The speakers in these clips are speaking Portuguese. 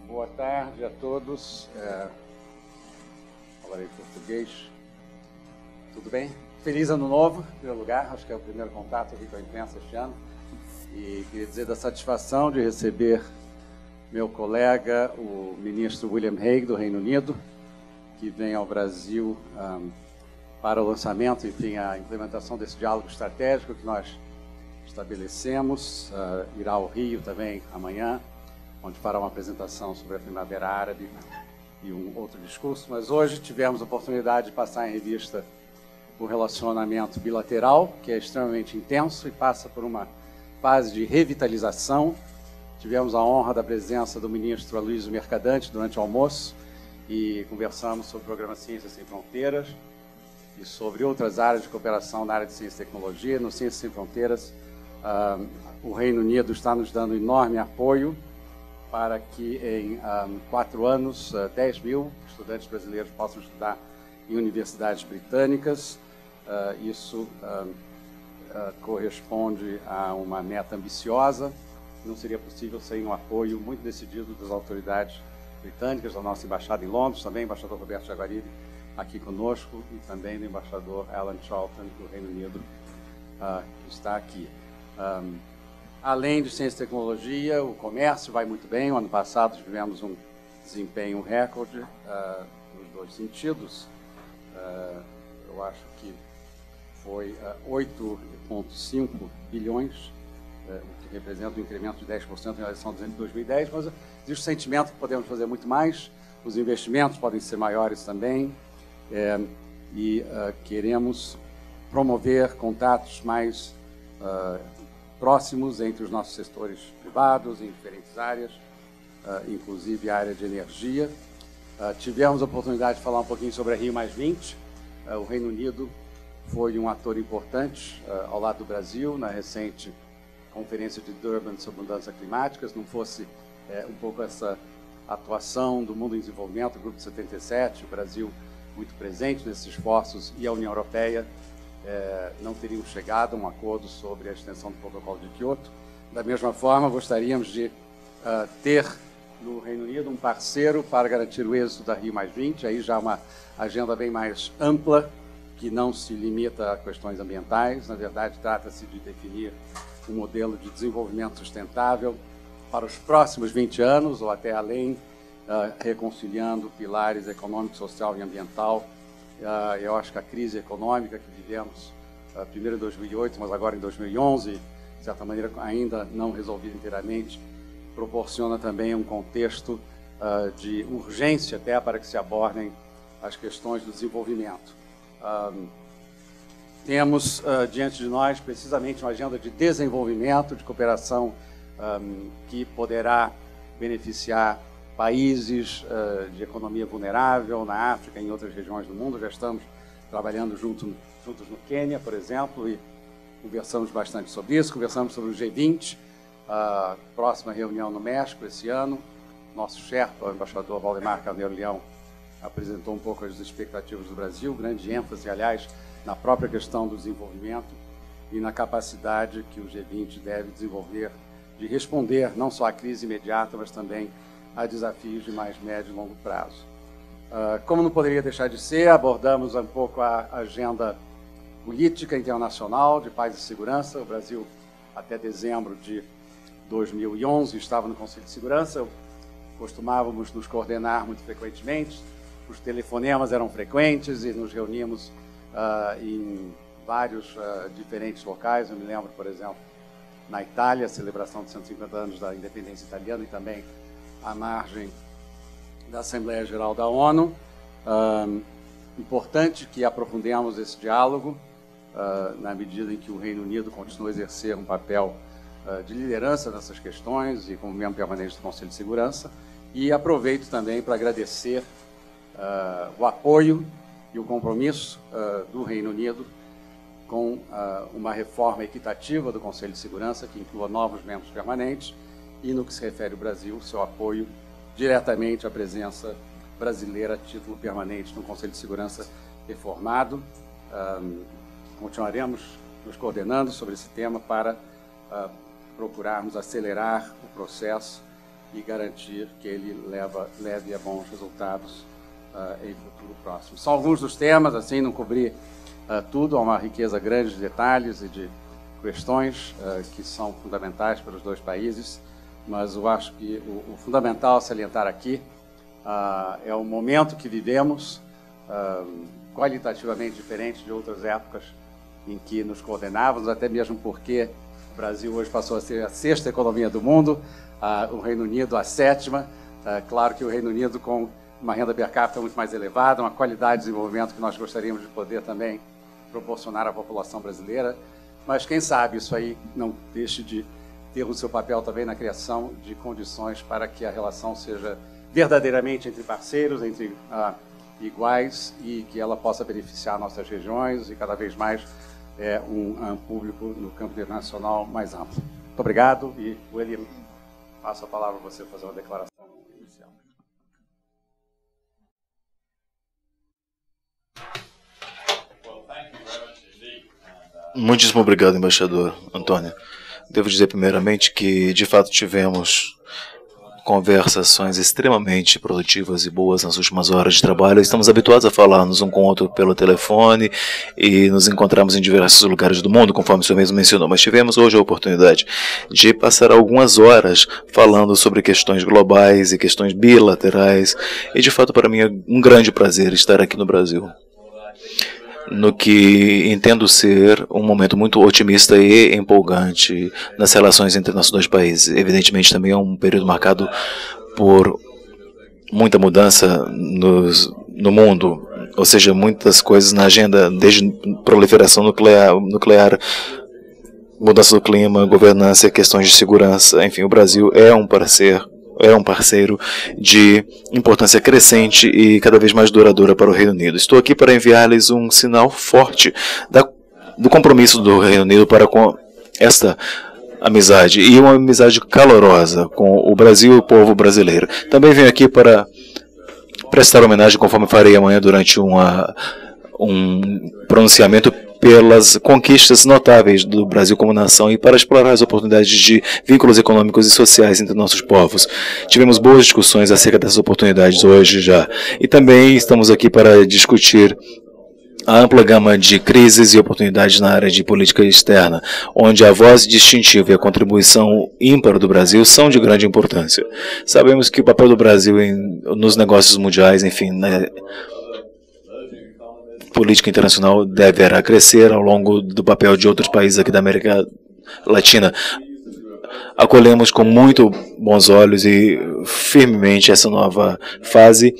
Boa tarde a todos. Falarei português. Tudo bem? Feliz Ano Novo, em primeiro lugar. Acho que é o primeiro contato aqui com a imprensa este ano. E queria dizer da satisfação de receber meu colega, o ministro William Hague, do Reino Unido, que vem ao Brasil para o lançamento, enfim, a implementação desse diálogo estratégico que nós estabelecemos. Irá ao Rio também amanhã, onde fará uma apresentação sobre a Primavera Árabe e um outro discurso. Mas hoje tivemos a oportunidade de passar em revista o relacionamento bilateral, que é extremamente intenso e passa por uma fase de revitalização. Tivemos a honra da presença do ministro Aloysio Mercadante durante o almoço e conversamos sobre o programa Ciências Sem Fronteiras e sobre outras áreas de cooperação na área de ciência e tecnologia. No Ciências Sem Fronteiras, o Reino Unido está nos dando enorme apoio para que em 4 anos 10 mil estudantes brasileiros possam estudar em universidades britânicas. Isso corresponde a uma meta ambiciosa. Não seria possível sem um apoio muito decidido das autoridades britânicas, da nossa embaixada em Londres, também o embaixador Roberto Jaguaribe aqui conosco e também do embaixador Alan Charlton do Reino Unido, que está aqui. Além de ciência e tecnologia, o comércio vai muito bem. O ano passado tivemos um desempenho recorde nos dois sentidos. Eu acho que foi 8,5 bilhões, o que representa um incremento de 10% em relação a 2010, mas existe o sentimento que podemos fazer muito mais, os investimentos podem ser maiores também, e queremos promover contatos mais próximos entre os nossos setores privados, em diferentes áreas, inclusive a área de energia. Tivemos a oportunidade de falar um pouquinho sobre a Rio+20. O Reino Unido foi um ator importante ao lado do Brasil na recente Conferência de Durban sobre mudanças climáticas. Não fosse um pouco essa atuação do mundo em desenvolvimento, o Grupo de 77, o Brasil muito presente nesses esforços e a União Europeia, não teriam chegado a um acordo sobre a extensão do protocolo de Kyoto. Da mesma forma, gostaríamos de ter no Reino Unido um parceiro para garantir o êxito da Rio+20, aí já uma agenda bem mais ampla, que não se limita a questões ambientais. Na verdade, trata-se de definir um modelo de desenvolvimento sustentável para os próximos 20 anos, ou até além, reconciliando pilares econômico, social e ambiental. Eu acho que a crise econômica que vivemos, primeiro em 2008, mas agora em 2011, de certa maneira ainda não resolvida inteiramente, proporciona também um contexto de urgência até para que se abordem as questões do desenvolvimento. Temos diante de nós precisamente uma agenda de desenvolvimento, de cooperação que poderá beneficiar países de economia vulnerável na África e em outras regiões do mundo. Já estamos trabalhando juntos no Quênia, por exemplo, e conversamos bastante sobre isso. Conversamos sobre o G20, a próxima reunião no México esse ano. Nosso chefe, o embaixador Valdemar Carneiro Leão, apresentou um pouco as expectativas do Brasil, grande ênfase, aliás, na própria questão do desenvolvimento e na capacidade que o G20 deve desenvolver de responder não só à crise imediata, mas também a desafios de mais médio e longo prazo. Como não poderia deixar de ser, abordamos um pouco a agenda política internacional de paz e segurança. O Brasil, até dezembro de 2011, estava no Conselho de Segurança. Costumávamos nos coordenar muito frequentemente, os telefonemas eram frequentes e nos reuníamos em vários diferentes locais. Eu me lembro, por exemplo, na Itália, a celebração de 150 anos da independência italiana e também à margem da Assembleia Geral da ONU. Importante que aprofundemos esse diálogo na medida em que o Reino Unido continua a exercer um papel de liderança nessas questões e como membro permanente do Conselho de Segurança. E aproveito também para agradecer o apoio e o compromisso do Reino Unido com uma reforma equitativa do Conselho de Segurança que inclua novos membros permanentes e, no que se refere ao Brasil, seu apoio diretamente à presença brasileira a título permanente no Conselho de Segurança reformado. Continuaremos nos coordenando sobre esse tema para procurarmos acelerar o processo e garantir que ele leve a bons resultados em futuro próximo. São alguns dos temas, assim, não cobri tudo, há uma riqueza grande de detalhes e de questões que são fundamentais para os dois países, mas eu acho que o fundamental a salientar aqui é o momento que vivemos, qualitativamente diferente de outras épocas em que nos coordenávamos, até mesmo porque o Brasil hoje passou a ser a 6ª economia do mundo, o Reino Unido a 7ª. Claro que o Reino Unido com uma renda per capita muito mais elevada, uma qualidade de desenvolvimento que nós gostaríamos de poder também proporcionar à população brasileira, mas quem sabe isso aí não deixe de ter o seu papel também na criação de condições para que a relação seja verdadeiramente entre parceiros, entre iguais, e que ela possa beneficiar nossas regiões e cada vez mais um público no campo internacional mais amplo. Muito obrigado e, William, passo a palavra a você fazer uma declaração inicial. Muitíssimo obrigado, embaixador Antônio. Devo dizer primeiramente que, de fato, tivemos conversações extremamente produtivas e boas nas últimas horas de trabalho. Estamos habituados a falarmos um com o outro pelo telefone e nos encontramos em diversos lugares do mundo, conforme o senhor mesmo mencionou, mas tivemos hoje a oportunidade de passar algumas horas falando sobre questões globais e questões bilaterais, e de fato para mim é um grande prazer estar aqui no Brasil, no que entendo ser um momento muito otimista e empolgante nas relações entre nossos dois países. Evidentemente também é um período marcado por muita mudança no mundo, ou seja, muitas coisas na agenda, desde proliferação nuclear, mudança do clima, governança, questões de segurança. Enfim, o Brasil é um parceiro de importância crescente e cada vez mais duradoura para o Reino Unido. Estou aqui para enviar-lhes um sinal forte do compromisso do Reino Unido para com esta amizade, e uma amizade calorosa com o Brasil e o povo brasileiro. Também venho aqui para prestar homenagem, conforme farei amanhã durante um pronunciamento, pelas conquistas notáveis do Brasil como nação e para explorar as oportunidades de vínculos econômicos e sociais entre nossos povos. Tivemos boas discussões acerca dessas oportunidades hoje já. E também estamos aqui para discutir a ampla gama de crises e oportunidades na área de política externa, onde a voz distintiva e a contribuição ímpar do Brasil são de grande importância. Sabemos que o papel do Brasil nos negócios mundiais, enfim, política internacional deverá crescer ao longo do papel de outros países aqui da América Latina. Acolhemos com muito bons olhos e firmemente essa nova fase,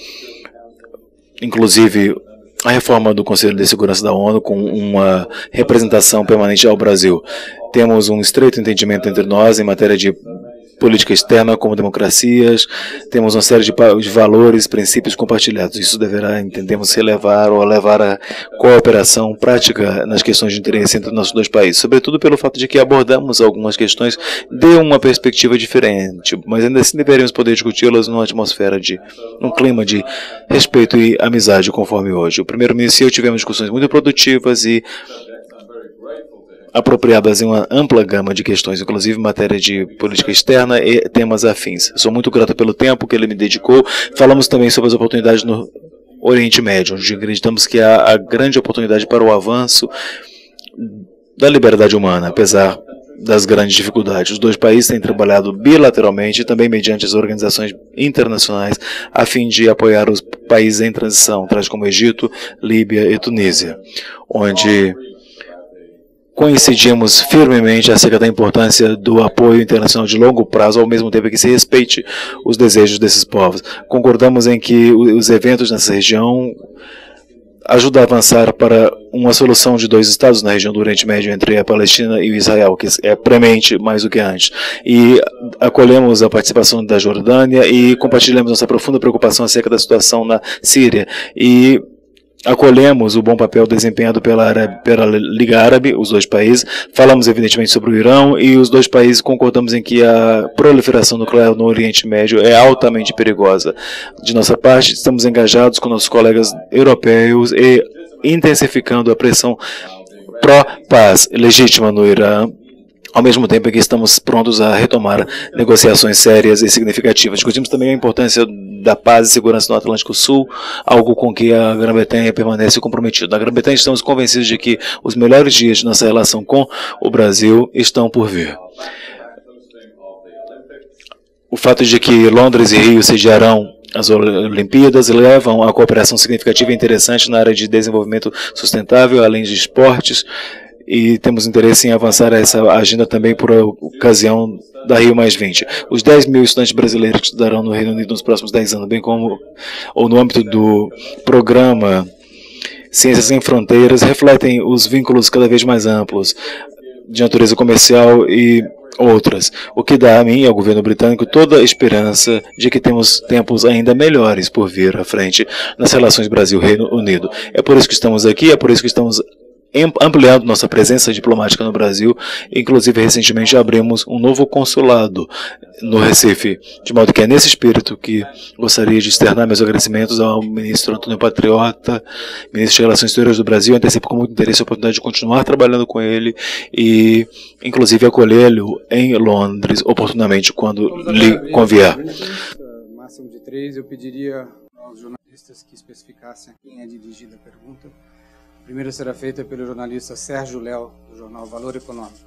inclusive a reforma do Conselho de Segurança da ONU com uma representação permanente ao Brasil. Temos um estreito entendimento entre nós em matéria de política externa, como democracias, temos uma série de valores, princípios compartilhados. Isso deverá, entendemos, levar a cooperação prática nas questões de interesse entre nossos dois países, sobretudo pelo fato de que abordamos algumas questões de uma perspectiva diferente, mas ainda assim deveríamos poder discuti-las numa atmosfera num clima de respeito e amizade, conforme hoje. O primeiro-ministro e eu tivemos discussões muito produtivas e apropriadas em uma ampla gama de questões, inclusive em matéria de política externa e temas afins. Sou muito grato pelo tempo que ele me dedicou. Falamos também sobre as oportunidades no Oriente Médio, onde acreditamos que há a grande oportunidade para o avanço da liberdade humana, apesar das grandes dificuldades. Os dois países têm trabalhado bilateralmente e também mediante as organizações internacionais a fim de apoiar os países em transição, tais como Egito, Líbia e Tunísia, onde coincidimos firmemente acerca da importância do apoio internacional de longo prazo, ao mesmo tempo que se respeite os desejos desses povos. Concordamos em que os eventos nessa região ajudam a avançar para uma solução de dois estados na região do Oriente Médio entre a Palestina e o Israel, que é premente mais do que antes. E acolhemos a participação da Jordânia e compartilhamos nossa profunda preocupação acerca da situação na Síria. E acolhemos o bom papel desempenhado pela Liga Árabe, os dois países. Falamos evidentemente sobre o Irão e os dois países concordamos em que a proliferação nuclear no Oriente Médio é altamente perigosa. De nossa parte, estamos engajados com nossos colegas europeus e intensificando a pressão pró-paz legítima no Irã, ao mesmo tempo que estamos prontos a retomar negociações sérias e significativas. Discutimos também a importância da paz e segurança no Atlântico Sul, algo com que a Grã-Bretanha permanece comprometida. Na Grã-Bretanha estamos convencidos de que os melhores dias de nossa relação com o Brasil estão por vir. O fato de que Londres e Rio sediarão as Olimpíadas levam a cooperação significativa e interessante na área de desenvolvimento sustentável, além de esportes, e temos interesse em avançar essa agenda também por ocasião da Rio+20. Os 10 mil estudantes brasileiros que estudarão no Reino Unido nos próximos 10 anos, bem como ou no âmbito do programa Ciências Sem Fronteiras, refletem os vínculos cada vez mais amplos de natureza comercial e outras, o que dá a mim e ao governo britânico toda a esperança de que temos tempos ainda melhores por vir à frente nas relações Brasil-Reino Unido. É por isso que estamos aqui, é por isso que estamos ampliando nossa presença diplomática no Brasil. Inclusive, recentemente abrimos um novo consulado no Recife, de modo que é nesse espírito que gostaria de externar meus agradecimentos ao ministro Antônio Patriota, ministro de Relações Exteriores do Brasil. Antecipo com muito interesse a oportunidade de continuar trabalhando com ele e, inclusive, acolhê-lo em Londres oportunamente quando lhe convier. Máximo de 3, eu pediria aos jornalistas que especificassem a quem é dirigida a pergunta. A primeira será feita pelo jornalista Sérgio Léo, do jornal Valor Econômico.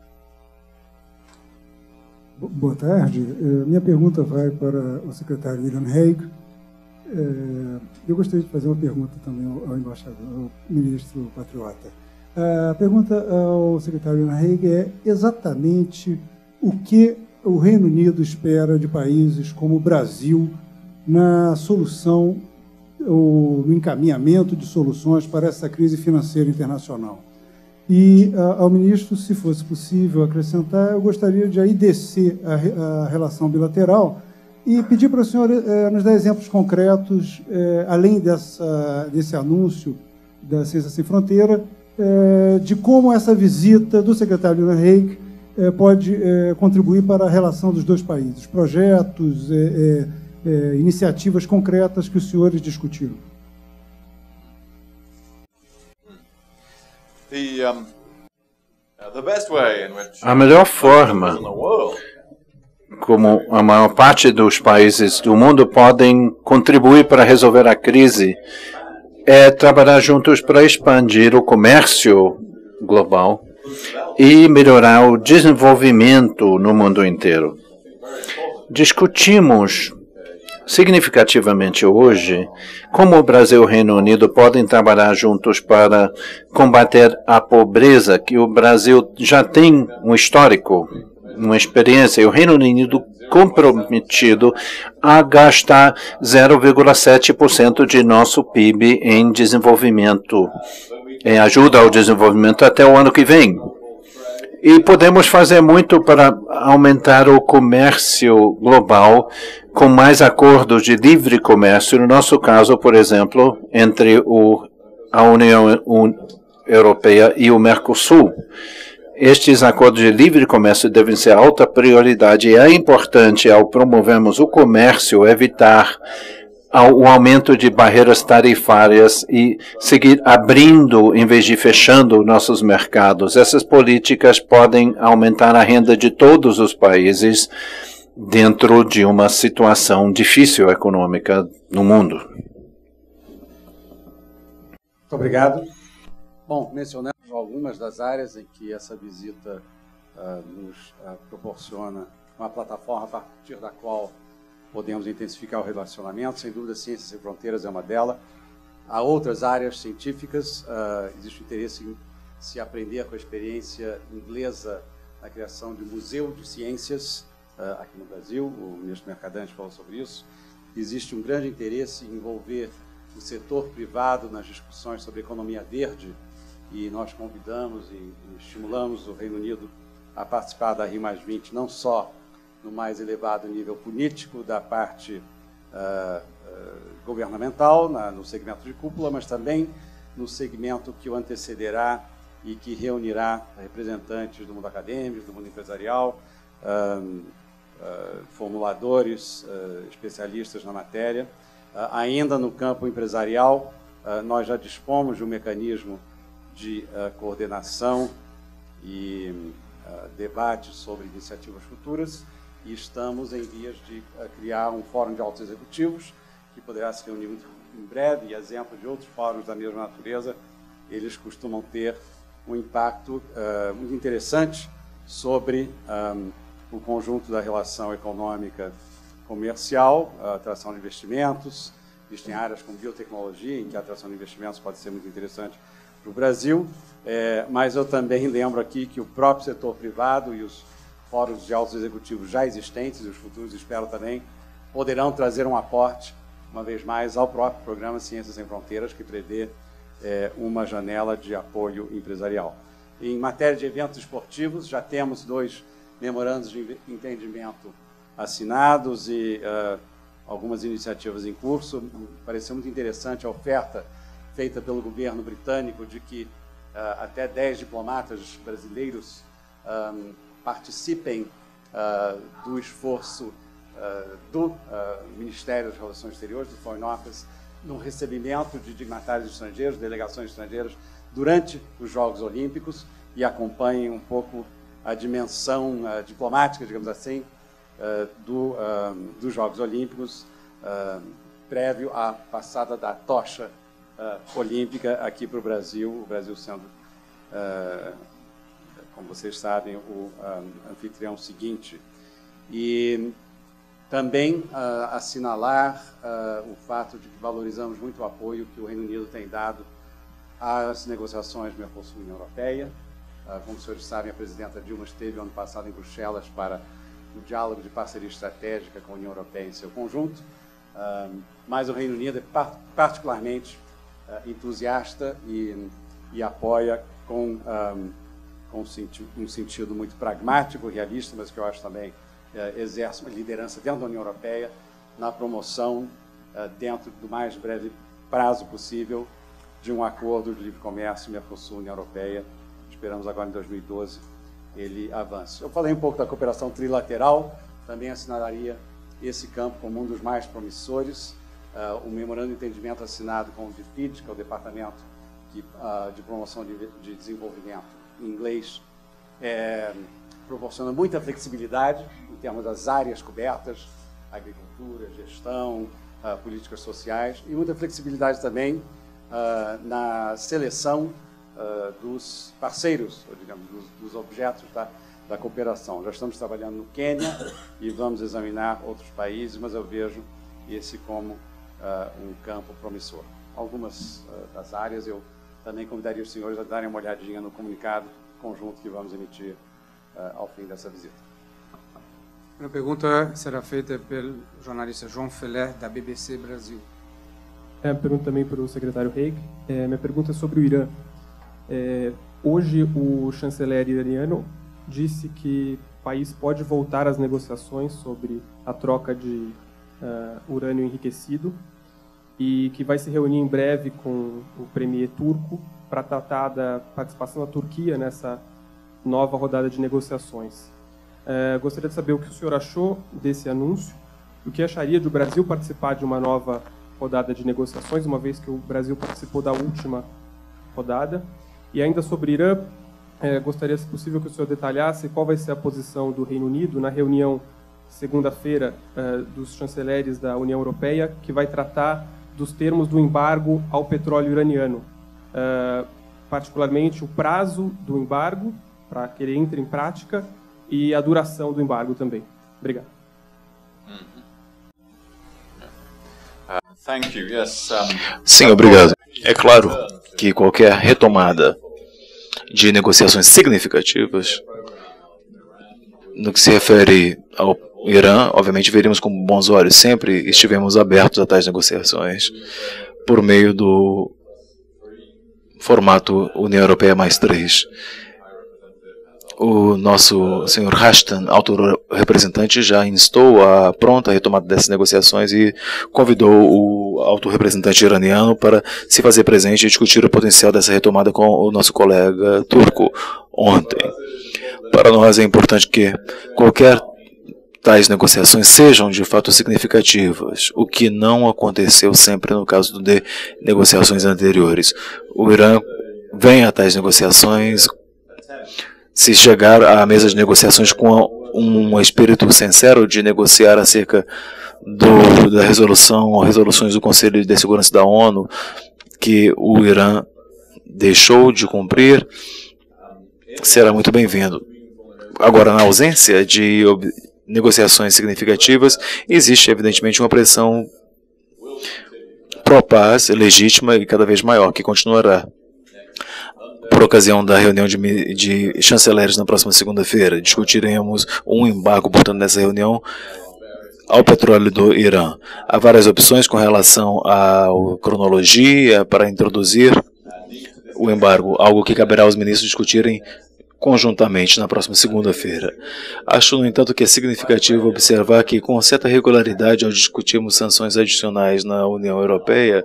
Boa tarde. Minha pergunta vai para o secretário William Hague. Eu gostaria de fazer uma pergunta também ao embaixador, ao ministro Patriota. A pergunta ao secretário William Hague é exatamente o que o Reino Unido espera de países como o Brasil na solução ou no encaminhamento de soluções para essa crise financeira internacional. E ao ministro, se fosse possível acrescentar, eu gostaria de aí descer a relação bilateral e pedir para o senhor nos dar exemplos concretos, além desse anúncio da Ciência Sem Fronteira, de como essa visita do secretário William Hague pode contribuir para a relação dos dois países, projetos, iniciativas concretas que os senhores discutiram. A melhor forma como a maior parte dos países do mundo podem contribuir para resolver a crise é trabalhar juntos para expandir o comércio global e melhorar o desenvolvimento no mundo inteiro. Discutimos significativamente hoje como o Brasil e o Reino Unido podem trabalhar juntos para combater a pobreza, que o Brasil já tem um histórico, uma experiência, e o Reino Unido comprometido a gastar 0,7% de nosso PIB em desenvolvimento, em ajuda ao desenvolvimento até o ano que vem. E podemos fazer muito para aumentar o comércio global com mais acordos de livre comércio, no nosso caso, por exemplo, entre a União Europeia e o Mercosul. Estes acordos de livre comércio devem ser alta prioridade e é importante, ao promovermos o comércio, evitar o aumento de barreiras tarifárias e seguir abrindo em vez de fechando nossos mercados. Essas políticas podem aumentar a renda de todos os países dentro de uma situação difícil econômica no mundo. Muito obrigado. Bom, mencionamos algumas das áreas em que essa visita nos proporciona uma plataforma a partir da qual podemos intensificar o relacionamento. Sem dúvida, Ciências Sem Fronteiras é uma delas. Há outras áreas científicas. Existe interesse em se aprender com a experiência inglesa na criação de museu de ciências aqui no Brasil. O ministro Mercadante falou sobre isso. Existe um grande interesse em envolver o setor privado nas discussões sobre economia verde, e nós convidamos e estimulamos o Reino Unido a participar da Rio+20, não só no mais elevado nível político da parte governamental, no segmento de cúpula, mas também no segmento que o antecederá e que reunirá representantes do mundo acadêmico, do mundo empresarial, formuladores, especialistas na matéria. Ainda no campo empresarial, nós já dispomos de um mecanismo de coordenação e debates sobre iniciativas futuras e estamos em vias de criar um fórum de altos executivos que poderá se reunir em breve, e exemplo de outros fóruns da mesma natureza, eles costumam ter um impacto muito interessante sobre o conjunto da relação econômica comercial, a atração de investimentos. Existem áreas como biotecnologia, em que a atração de investimentos pode ser muito interessante para o Brasil, mas eu também lembro aqui que o próprio setor privado e os fóruns de altos executivos já existentes, e os futuros, espero também, poderão trazer um aporte, uma vez mais, ao próprio programa Ciências Sem Fronteiras, que prevê uma janela de apoio empresarial. Em matéria de eventos esportivos, já temos 2 memorandos de entendimento assinados e algumas iniciativas em curso. Pareceu muito interessante a oferta feita pelo governo britânico de que até 10 diplomatas brasileiros participem do esforço do Ministério das Relações Exteriores, do Foreign Office, no recebimento de dignatários estrangeiros, delegações estrangeiras, durante os Jogos Olímpicos, e acompanhem um pouco a dimensão diplomática, digamos assim, dos Jogos Olímpicos, prévio à passada da tocha olímpica aqui para o Brasil sendo, como vocês sabem, o anfitrião seguinte. E também assinalar o fato de que valorizamos muito o apoio que o Reino Unido tem dado às negociações Mercosul-União Europeia. Como os senhores sabem, a presidenta Dilma esteve ano passado em Bruxelas para o diálogo de parceria estratégica com a União Europeia em seu conjunto, mas o Reino Unido é particularmente entusiasta e apoia com um sentido muito pragmático, realista, mas que eu acho também exerce uma liderança dentro da União Europeia na promoção, dentro do mais breve prazo possível, de um acordo de livre comércio Mercosul-União Europeia. Esperamos agora em 2012 ele avance. Eu falei um pouco da cooperação trilateral, também assinalaria esse campo como um dos mais promissores. O memorando de entendimento assinado com o DFID, que é o Departamento de Promoção de Desenvolvimento em inglês, proporciona muita flexibilidade em termos das áreas cobertas, agricultura, gestão, políticas sociais, e muita flexibilidade também na seleção dos parceiros, ou, digamos, dos objetos da cooperação. Já estamos trabalhando no Quênia e vamos examinar outros países, mas eu vejo esse como um campo promissor. Algumas das áreas eu também convidaria os senhores a darem uma olhadinha no comunicado conjunto que vamos emitir ao fim dessa visita. A pergunta será feita pelo jornalista João Felé, da BBC Brasil. A pergunta também para o secretário Haig. Minha pergunta é sobre o Irã. Hoje, o chanceler iraniano disse que o país pode voltar às negociações sobre a troca de urânio enriquecido e que vai se reunir em breve com o premier turco para tratar da participação da Turquia nessa nova rodada de negociações. Gostaria de saber o que o senhor achou desse anúncio, o que acharia de o Brasil participar de uma nova rodada de negociações, uma vez que o Brasil participou da última rodada. E ainda sobre Irã, gostaria, se possível, que o senhor detalhasse qual vai ser a posição do Reino Unido na reunião segunda-feira dos chanceleres da União Europeia, que vai tratar dos termos do embargo ao petróleo iraniano, particularmente o prazo do embargo, para que ele entre em prática, e a duração do embargo também. Obrigado. Sim, obrigado. É claro que qualquer retomada de negociações significativas, no que se refere ao Irã, obviamente veríamos com bons olhos. Sempre estivemos abertos a tais negociações por meio do formato União Europeia +3. O nosso senhor Ashton, alto representante, já instou a pronta retomada dessas negociações e convidou o alto representante iraniano para se fazer presente e discutir o potencial dessa retomada com o nosso colega turco ontem. Para nós é importante que qualquer tais negociações sejam de fato significativas, o que não aconteceu sempre no caso de negociações anteriores. O Irã vem a tais negociações se chegar à mesa de negociações com um espírito sincero de negociar acerca da resolução ou resoluções do Conselho de Segurança da ONU que o Irã deixou de cumprir, será muito bem-vindo. Agora, na ausência de negociações significativas, existe evidentemente uma pressão pró-paz legítima e cada vez maior, que continuará. Por ocasião da reunião de chanceleres na próxima segunda-feira, discutiremos um embargo, portanto, nessa reunião, ao petróleo do Irã. Há várias opções com relação à cronologia para introduzir o embargo, algo que caberá aos ministros discutirem conjuntamente na próxima segunda-feira. Acho, no entanto, que é significativo observar que, com certa regularidade, ao discutirmos sanções adicionais na União Europeia,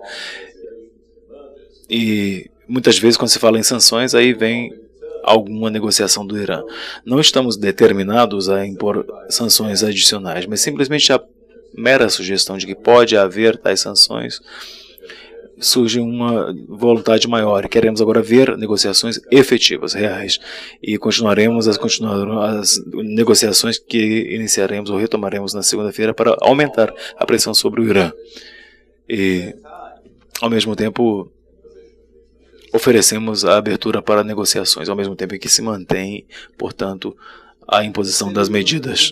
e muitas vezes, quando se fala em sanções, aí vem alguma negociação do Irã. Não estamos determinados a impor sanções adicionais, mas simplesmente a mera sugestão de que pode haver tais sanções surge uma vontade maior e queremos agora ver negociações efetivas, reais, e continuaremos as negociações que iniciaremos ou retomaremos na segunda-feira para aumentar a pressão sobre o Irã e, ao mesmo tempo, oferecemos a abertura para negociações, ao mesmo tempo em que se mantém, portanto, a imposição das medidas.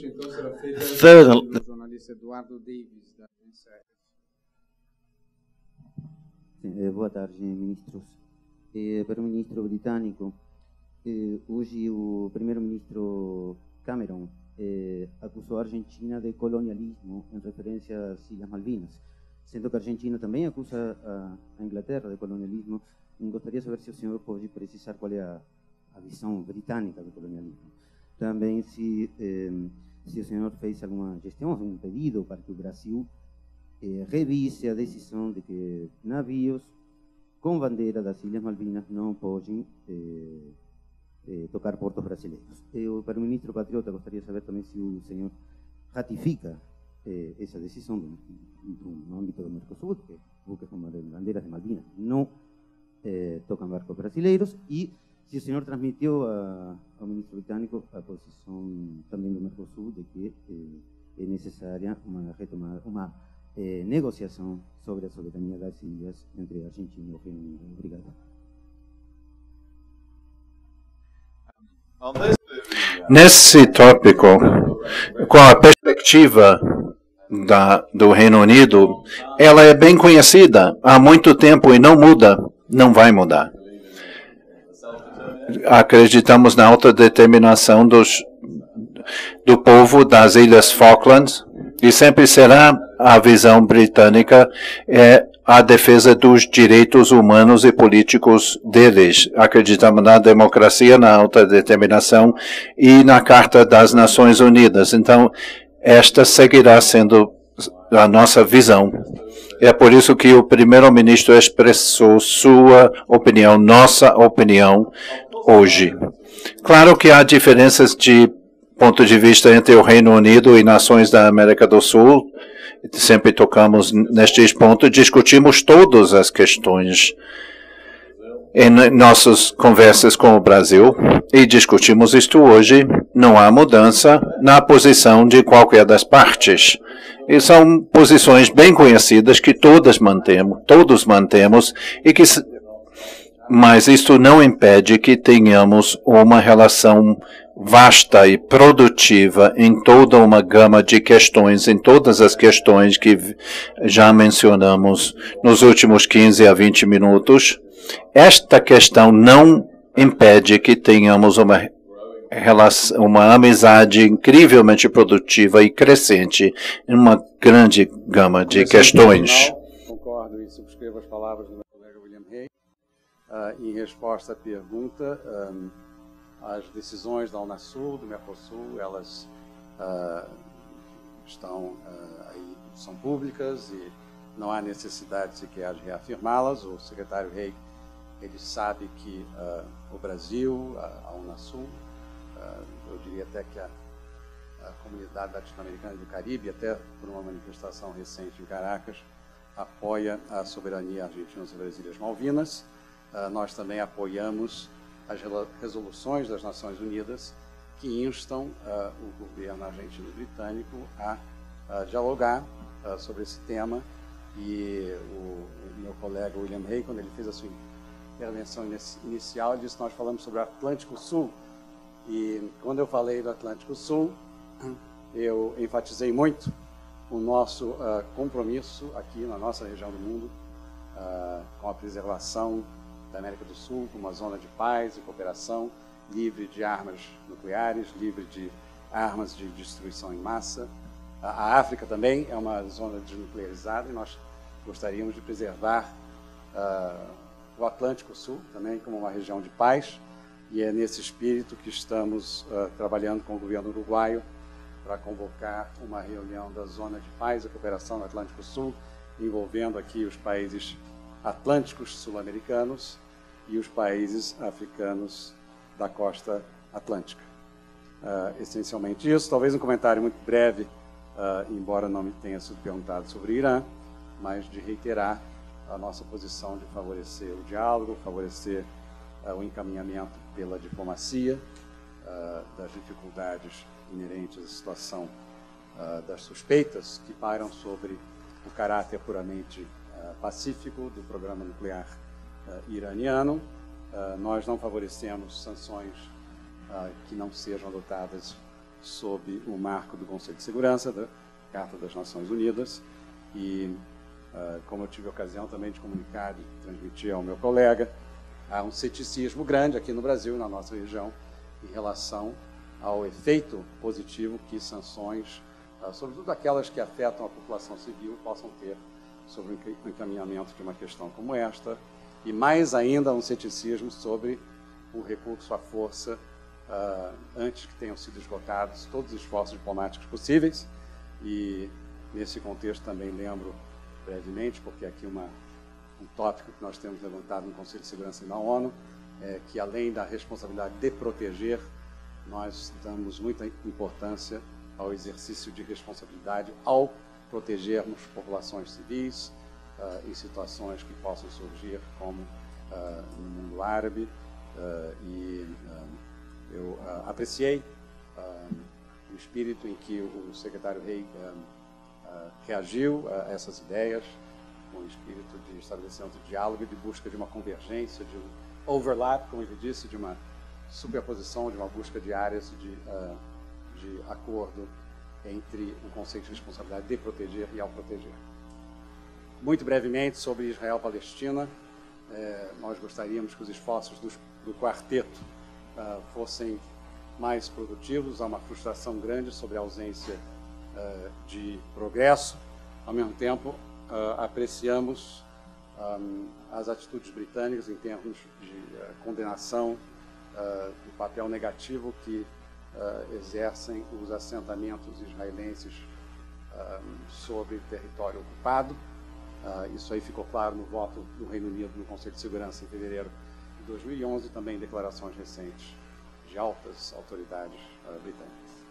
Boa tarde, ministros. Para o ministro britânico, hoje o primeiro-ministro Cameron acusou a Argentina de colonialismo em referência às Ilhas Malvinas, sendo que a Argentina também acusa a Inglaterra de colonialismo. Gostaria de saber se o senhor pode precisar qual é a visão britânica do colonialismo. Também se o senhor fez alguma gestão, algum pedido para que o Brasil revise a decisão de que navios com bandeira das Ilhas Malvinas não podem tocar portos brasileiros. Para o ministro Patriota, gostaria de saber também se o senhor ratifica essa decisão no âmbito do Mercosul, que buques com bandeiras de Malvinas não tocam barcos brasileiros, e se o senhor transmitiu ao ministro britânico a posição também do Mercosul de que é necessária uma retomada, uma negociação sobre a soberania das ilhas entre a Argentina e o Reino Unido. Obrigado. Nesse tópico, com a perspectiva do Reino Unido, ela é bem conhecida há muito tempo e não muda, não vai mudar. Acreditamos na autodeterminação do povo das Ilhas Falklands e sempre será a visão britânica a defesa dos direitos humanos e políticos deles. Acreditamos na democracia, na autodeterminação e na Carta das Nações Unidas. Então, esta seguirá sendo a nossa visão. É por isso que o primeiro-ministro expressou sua opinião, nossa opinião, hoje. Claro que há diferenças de ponto de vista entre o Reino Unido e nações da América do Sul. Sempre tocamos nestes pontos, discutimos todas as questões em nossas conversas com o Brasil e discutimos isto hoje. Não há mudança na posição de qualquer das partes. E são posições bem conhecidas que todos mantemos, mas isto não impede que tenhamos uma relação vasta e produtiva em toda uma gama de questões, em todas as questões que já mencionamos nos últimos 15 a 20 minutos. Esta questão não impede que tenhamos uma amizade incrivelmente produtiva e crescente em uma grande gama de questões. Concordo e subscrevo as palavras do meu colega William Hague. Em resposta à pergunta, as decisões da Unasul, do Mercosul, elas são públicas e não há necessidade sequer de reafirmá-las. O secretário Hague, ele sabe que o Brasil, a Unasul, eu diria até que a comunidade latino-americana do Caribe, até por uma manifestação recente em Caracas, apoia a soberania argentina sobre as Ilhas Malvinas. Nós também apoiamos as resoluções das Nações Unidas que instam o governo argentino e britânico a dialogar sobre esse tema. E o meu colega William Hague, quando ele fez a sua intervenção inicial, disse que nós falamos sobre o Atlântico Sul. E quando eu falei do Atlântico Sul, eu enfatizei muito o nosso compromisso aqui na nossa região do mundo com a preservação da América do Sul como uma zona de paz e cooperação, livre de armas nucleares, livre de armas de destruição em massa. A África também é uma zona desnuclearizada e nós gostaríamos de preservar o Atlântico Sul também como uma região de paz. E é nesse espírito que estamos trabalhando com o governo uruguaio para convocar uma reunião da Zona de Paz e Cooperação no Atlântico Sul, envolvendo aqui os países atlânticos sul-americanos e os países africanos da costa atlântica. Essencialmente isso. Talvez um comentário muito breve, embora não me tenha sido perguntado sobre o Irã, mas de reiterar a nossa posição de favorecer o diálogo, favorecer o encaminhamento pela diplomacia, das dificuldades inerentes à situação das suspeitas que pairam sobre o caráter puramente pacífico do programa nuclear iraniano. Nós não favorecemos sanções que não sejam adotadas sob o marco do Conselho de Segurança, da Carta das Nações Unidas, e como eu tive a ocasião também de comunicar e transmitir ao meu colega, há um ceticismo grande aqui no Brasil, na nossa região, em relação ao efeito positivo que sanções, sobretudo aquelas que afetam a população civil, possam ter sobre o encaminhamento de uma questão como esta, e mais ainda um ceticismo sobre o recurso à força antes que tenham sido esgotados todos os esforços diplomáticos possíveis. E nesse contexto também lembro brevemente, porque aqui um tópico que nós temos levantado no Conselho de Segurança e na ONU, é que além da responsabilidade de proteger, nós damos muita importância ao exercício de responsabilidade ao protegermos populações civis em situações que possam surgir, como no mundo árabe. Eu apreciei o espírito em que o secretário Hague reagiu a essas ideias, com o espírito de estabelecimento de diálogo e de busca de uma convergência, de um overlap, como ele disse, de uma superposição, de uma busca de áreas de acordo entre o conceito de responsabilidade de proteger e ao proteger. Muito brevemente sobre Israel-Palestina, nós gostaríamos que os esforços do quarteto fossem mais produtivos. Há uma frustração grande sobre a ausência de progresso. Ao mesmo tempo, apreciamos as atitudes britânicas em termos de condenação do papel negativo que exercem os assentamentos israelenses sobre território ocupado. Isso aí ficou claro no voto do Reino Unido no Conselho de Segurança em fevereiro de 2011, e também em declarações recentes de altas autoridades britânicas.